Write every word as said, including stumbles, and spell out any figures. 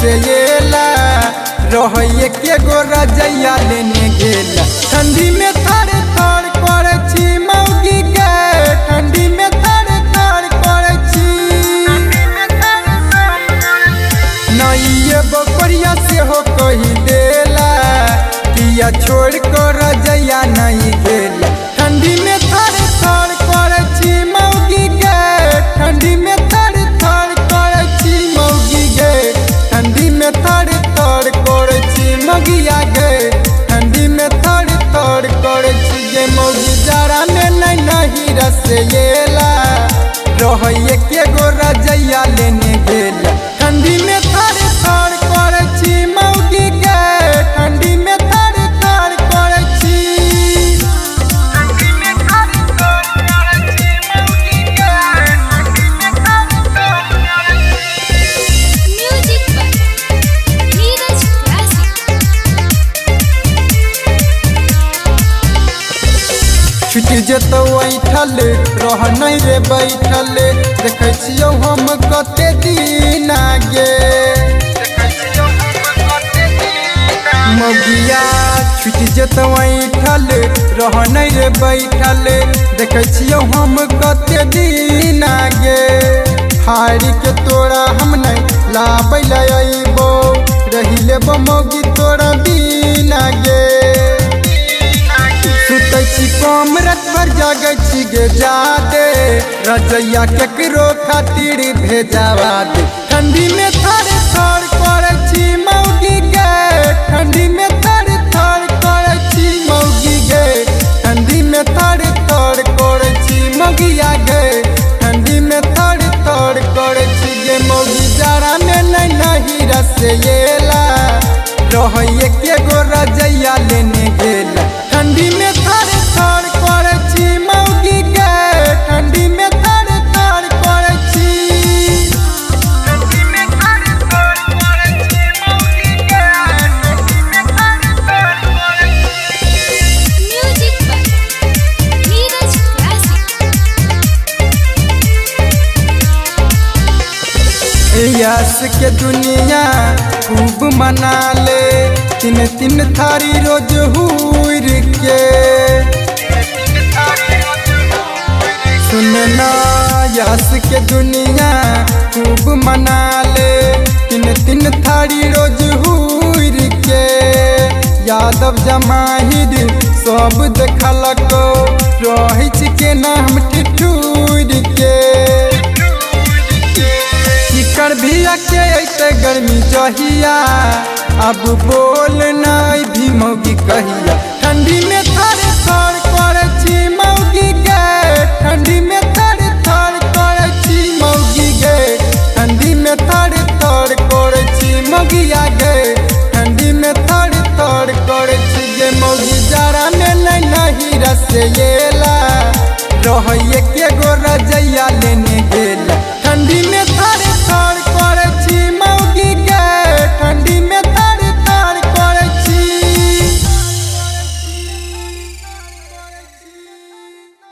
रसेला रहिए के गो रजैया लेने गेला। ठंडी में थर थर करे छी मौगी के, ठंडी में थर थर करे छी। नहीं बकरिया से हो कही देला किया छोड़ कर रजैया नहीं गेला। ठंडी में थर थर करे छी मौगी के, ठंडी में थर थर करे छी मौगी गे, ठंडी में थर थर करे छी मौगिया गे, ठंडी में थर थर करे छी गे मौगी। जरा में नहीं नहीं रसेला रहिए के गो रजैया लेने गेला। ठंडी में थर थर करे छी मौगी गे, ठंडी में थर थर करे छी। छुट्टी जेतो बैठल रह नहीं रे बैठल, देखे छियो हम कते दिन आगे मौगिया। छुट्टी जेतो बैठल रह नहीं रे बैठल, देखे छियो हम कते दिन आगे। हारी के तोरा हम नहीं लाबै लबो, रही लेबो मौगी तोरा दिन आगे। सुतै छी कम रात भर जागै छी गे जादे, रजैया केकरो खातिर भेजावा दे। ठंडी में थर थर करे छी मौगी गे, ठंडी में थर थर करे छी मौगी गे, ठंडी में थर थर करे छी मौगिया गे, ठंडी में थर थर करे छी गे मौगी। जरा में नहीं नहीं रसेला रहिए के गो रजैया लेने गेला। ठंडी में थर थर करे छी मौगी गे, ठंडी में थर थर करे छी। यस के दुनिया खूब मना ले, तीन तीन थारी रोज हुर के। सुनना यस के दुनिया खूब मना ले, तीन तीन थारी रोज हुर के। यादव जमाहिर सब देखलको रही के नाम ठिठुर के। कर भी आके ऐसे गर्मी चाहिया, अब बोल नहीं भी मौगी कहिया। ठंडी में